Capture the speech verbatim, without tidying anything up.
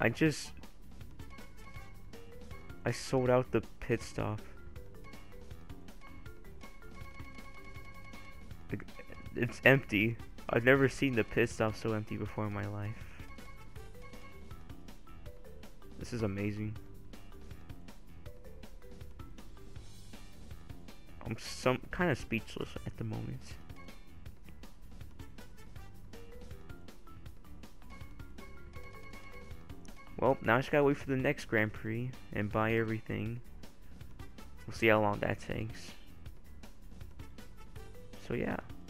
I just... I sold out the pit stop. It's empty. I've never seen the pit stop so empty before in my life. This is amazing. I'm some kind of speechless at the moment. Well, now I just gotta wait for the next Grand Prix and buy everything. We'll see how long that takes. So yeah.